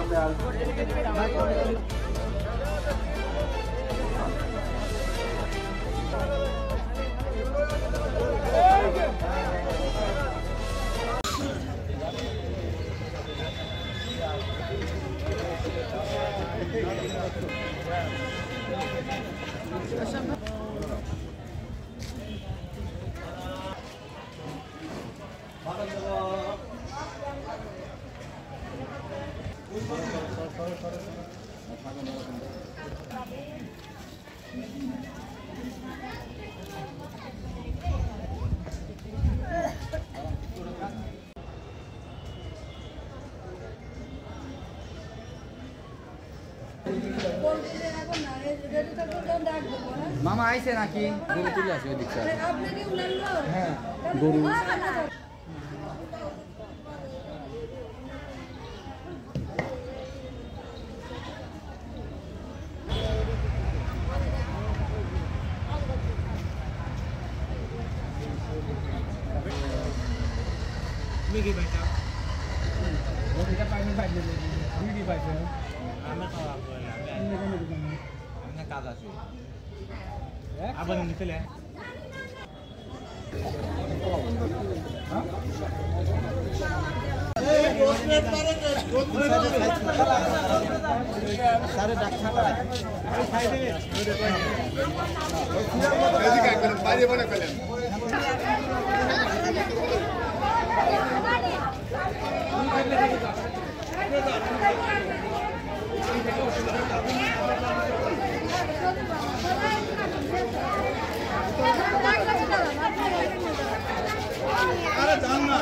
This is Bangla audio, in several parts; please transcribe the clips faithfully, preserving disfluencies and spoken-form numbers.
প্রথমে আসবে। মামা আইছে নাকি গরু তুলে আসবে দেখছি হ্যাঁ গরু Miki baca. Oh kita pakai baca dulu. Miki baca. Ame tahu apa ya? Ini kan itu kan. Ame kata sih. Apa yang itu ya? Hah? Sare daksa kara. Jadi kayak kalian bari mana kalian? Ada jangan.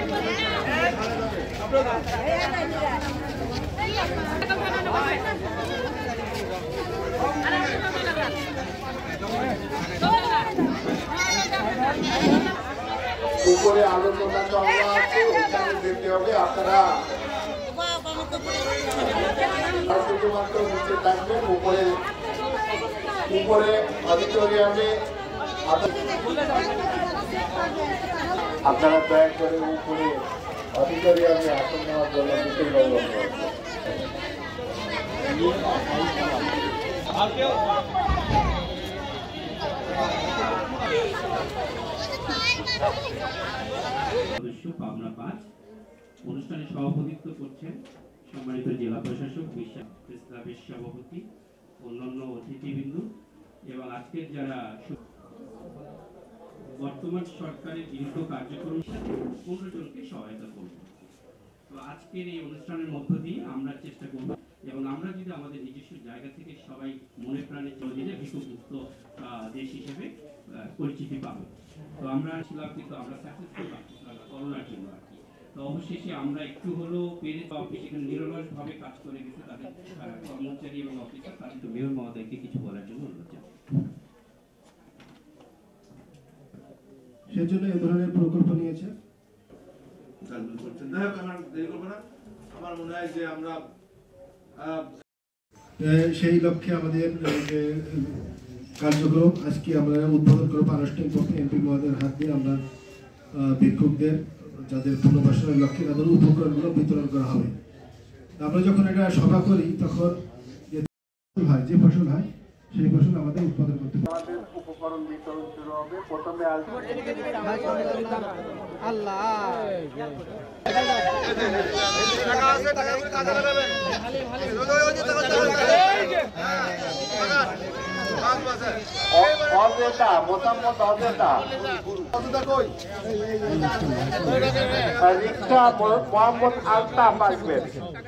উপরে আলোচনা চলা আছে ওখানে যেতে হবে আপনারা শুধুমাত্র নিচে থাকবেন উপরে উপরে অডিটোরিয়ামে আপনারা দয়া করে উপরে অডিটোরিয়ামে আসন নেওয়ার জন্য বিশেষ অনুরোধ সদস্য পাবনা পাঁচ অনুষ্ঠানে সভাপতিত্ব করছেন সম্মানিত জেলা প্রশাসক বিশ্বাস প্রেস ক্লাবের সভাপতি অন্যান্য অতিথিবৃন্দ এবং আজকের যারা বর্তমান সরকারের দীর্ঘ কার্যক্রমের সাথে পনেরো জনকে সহায়তা করব। তো আজকের এই অনুষ্ঠানের মধ্য দিয়ে আমরা চেষ্টা করব এবং আমরা যদি আমাদের নিজস্ব জায়গা থেকে সবাই মনে প্রাণে চলে ভিক্ষুমুক্ত দেশ হিসেবে পরিচিতি পাবো। তো আমরা ছিলাম কিন্তু আমরা সাকসেসফুল করোনার জন্য আর কি। তো অবশেষে আমরা একটু হলেও পেরে অফিস এখানে নিরলসভাবে কাজ করে গেছে তাদের কর্মচারী এবং অফিসার তাদের তো মেয়র মহোদয়কে কিছু বলার জন্য অনুরোধ জানাই। সেজন্য এই ধরনের প্রকল্প নিয়েছে। আমার মনে হয় যে আমরা সেই লক্ষ্যে আমাদের যে কার্যক্রম আজকে আমরা উদ্বোধন করবো আনুষ্ঠানিক পক্ষে এমপি মহোদয়ের হাত দিয়ে আমরা ভিক্ষুকদের যাদের পুনর্বাসনের লক্ষ্যে তাদের উপকরণগুলো বিতরণ করা হবে। আমরা যখন এটা সভা করি তখন যে হয় যে ফসল হয় সেই ফসল আমাদের উৎপাদন করতে হবে। আমাদের উপকরণ বিতরণ শুরু হবে। প্রথমে আসবে আল্লাহ অজেতা মোসাম্মদ অজেতা রিক্সা মোহাম্মদ আলতাফ আসবেন।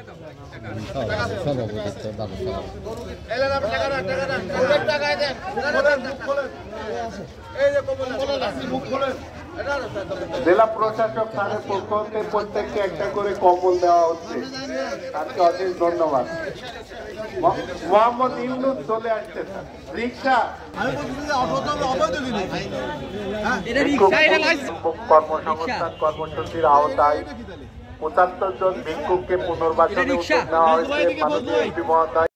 জেলা প্রশাসক স্যারের পক্ষ থেকে প্রত্যেককে একটা করে কম্বল দেওয়া হচ্ছে, তাকে অশেষ ধন্যবাদ। মোহাম্মদ ইউনুস চলে আসছে। রিক্সা কর্মসংস্থান কর্মসূচির আওতায় পঁচাত্তর জন ভিক্ষুককে পুনর্বাসনে উদ্যোগ নেওয়া হয়েছে। মাননীয় এমপি মহোদয়